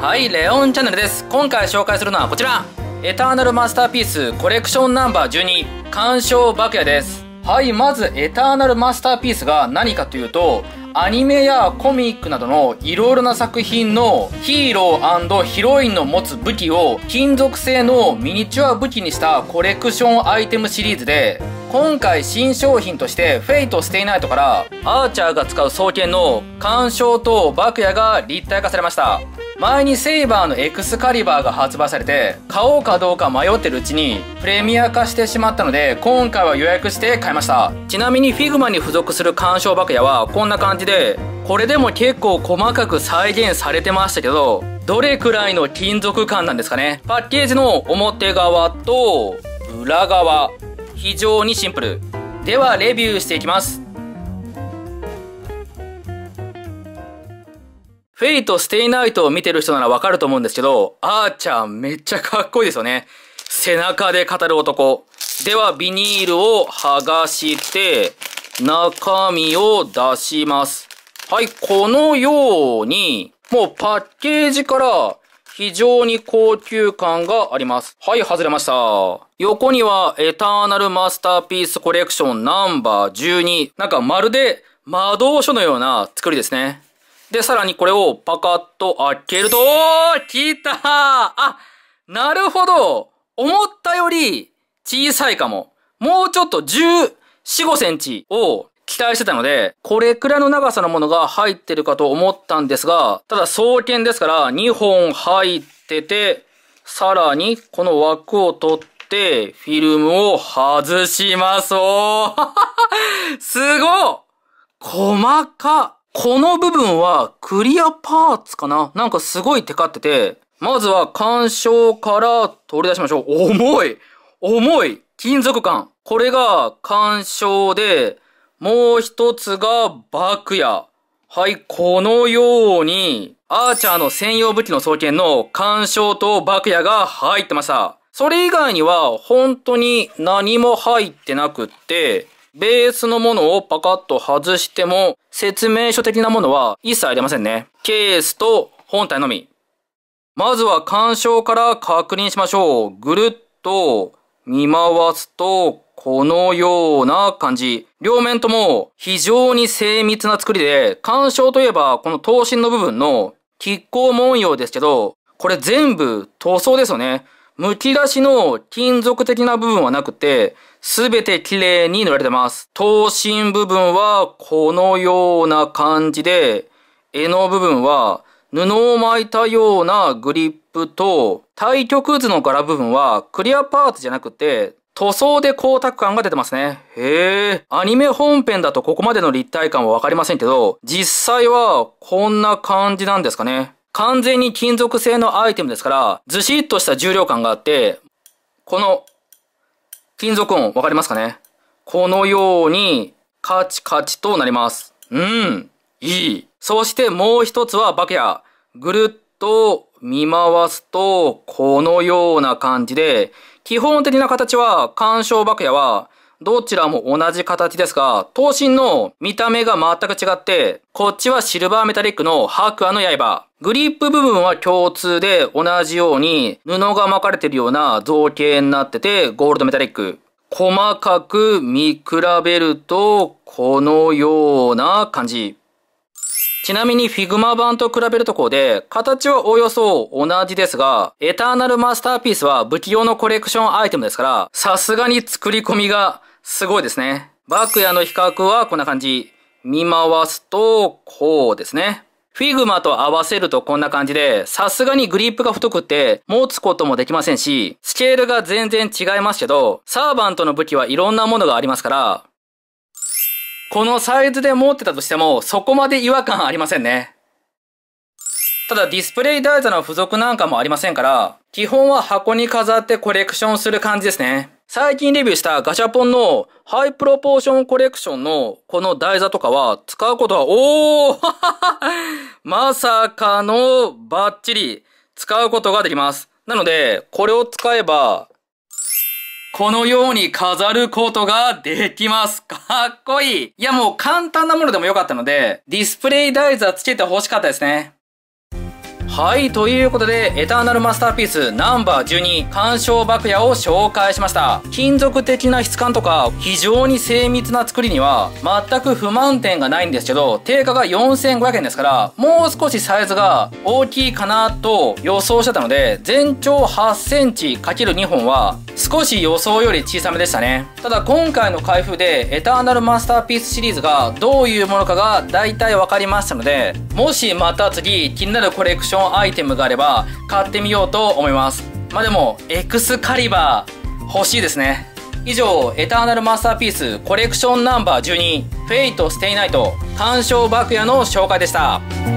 はい、レオンチャンネルです。今回紹介するのはこちら。エターナルマスターピースコレクションナンバー12、鑑賞爆夜です。はい、まずエターナルマスターピースが何かというと、アニメやコミックなどのいろいろな作品のヒーロー&ヒロインの持つ武器を金属製のミニチュア武器にしたコレクションアイテムシリーズで、今回新商品としてフェイト・ステイナイトからアーチャーが使う双剣の鑑賞と爆夜が立体化されました。前にセイバーのエクスカリバーが発売されて買おうかどうか迷ってるうちにプレミア化してしまったので、今回は予約して買いました。ちなみに Figma に付属する鑑賞爆夜はこんな感じで、これでも結構細かく再現されてましたけど、どれくらいの金属感なんですかね。パッケージの表側と裏側、非常にシンプル。ではレビューしていきます。フェイト・ステイナイトを見てる人ならわかると思うんですけど、アーチャーめっちゃかっこいいですよね。背中で語る男。ではビニールを剥がして中身を出します。はい、このようにもうパッケージから非常に高級感があります。はい、外れました。横にはエターナルマスターピースコレクションナンバー12。なんかまるで魔導書のような作りですね。で、さらにこれをパカッと開けると、来たー！あ、なるほど！思ったより小さいかも。もうちょっと14、5センチを期待してたので、これくらいの長さのものが入ってるかと思ったんですが、ただ双剣ですから2本入ってて、さらにこの枠を取ってフィルムを外します。すごっ！細か！この部分はクリアパーツかな？なんかすごいテカってて、まずは鑑賞から取り出しましょう。重い金属感。これが鑑賞で、もう一つが爆夜。はい、このように、アーチャーの専用武器の双剣の鑑賞と爆夜が入ってました。それ以外には本当に何も入ってなくって、ベースのものをパカッと外しても、説明書的なものは一切ありませんね。ケースと本体のみ。まずは鑑賞から確認しましょう。ぐるっと見回すと、このような感じ。両面とも非常に精密な作りで、鑑賞といえばこの刀身の部分の亀甲文様ですけど、これ全部塗装ですよね。剥き出しの金属的な部分はなくて、すべて綺麗に塗られてます。刀身部分はこのような感じで、柄の部分は布を巻いたようなグリップと、対極図の柄部分はクリアパーツじゃなくて、塗装で光沢感が出てますね。へえ。アニメ本編だとここまでの立体感はわかりませんけど、実際はこんな感じなんですかね。完全に金属製のアイテムですから、ずしっとした重量感があって、この金属音わかりますかね？このようにカチカチとなります。いい。そしてもう一つは爆夜。ぐるっと見回すと、このような感じで、基本的な形は鑑賞爆夜はどちらも同じ形ですが、刀身の見た目が全く違って、こっちはシルバーメタリックの白亜の刃。グリップ部分は共通で同じように布が巻かれているような造形になっててゴールドメタリック。細かく見比べるとこのような感じ。ちなみに Figma 版と比べるところで、形はおよそ同じですが、エターナルマスターピースは武器用のコレクションアイテムですから、さすがに作り込みがすごいですね。爆夜の比較はこんな感じ。見回すと、こうですね。Figma と合わせるとこんな感じで、さすがにグリップが太くって持つこともできませんし、スケールが全然違いますけど、サーバントの武器はいろんなものがありますから、このサイズで持ってたとしても、そこまで違和感ありませんね。ただディスプレイ台座の付属なんかもありませんから、基本は箱に飾ってコレクションする感じですね。最近レビューしたガシャポンのハイプロポーションコレクションのこの台座とかは使うことは、まさかのバッチリ使うことができます。なので、これを使えば、このように飾ることができます。かっこいい。いやもう簡単なものでもよかったので、ディスプレイ台座つけて欲しかったですね。 はい、ということで、エターナルマスターピースナンバー12、干渉爆矢を紹介しました。金属的な質感とか、非常に精密な作りには、全く不満点がないんですけど、定価が4500円ですから、もう少しサイズが大きいかなと予想してたので、全長8センチ ×2 本は、少し予想より小さめでしたね。ただ今回の開封で、エターナルマスターピースシリーズがどういうものかが大体分かりましたので、もしまた次気になるコレクションアイテムがあれば買ってみようと思います。まあでもエクスカリバー欲しいですね。以上、エターナルマスターピースコレクションナンバー12フェイトステイナイト干渉爆矢の紹介でした。